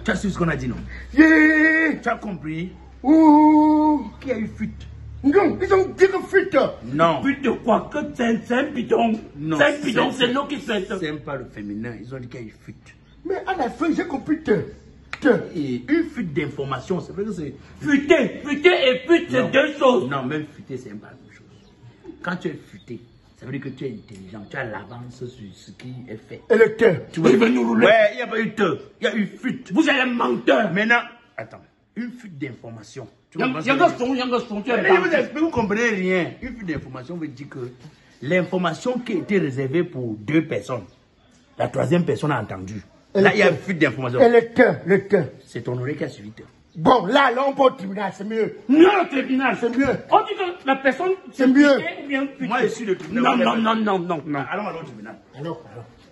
Tu as su ce qu'on a dit, non? Yeah. Tu as compris? Ouh. Qui a eu fuite? Non, ils ont dit que fuite. Non. Fuite de quoi? Que c'est un bidon. Non. C'est un bidon, c'est nous qui fait ça. C'est même pas le féminin. Ils ont dit qu'il y a eu fuite. Mais à la fin, j'ai compris Et une fuite d'information, c'est vrai que c'est... Fuiter et fuite, c'est deux choses. Non, même fuiter, c'est pas la même chose. Quand tu es futé, ça veut dire que tu es intelligent, tu as l'avance sur ce qui est fait. Et le thé. Tu vois, Il veut nous rouler. ouais, il n'y a pas eu te, il y a eu fuite. Vous êtes un menteur. Maintenant, attends, une fuite d'information. Il y a un son, tu es Mais je vous explique, vous ne comprenez rien. Une fuite d'information veut dire que l'information qui était réservée pour 2 personnes, la 3e personne a entendu. Là, il y a une fuite d'information. Et le thé. C'est ton oreille qui a suivi. Bon, là, on peut au tribunal, c'est mieux. Mieux le tribunal. C'est mieux. On dit que la personne... C'est mieux. Ou bien fuité. Moi, je suis le tribunal. Non. Allons au tribunal. Alors.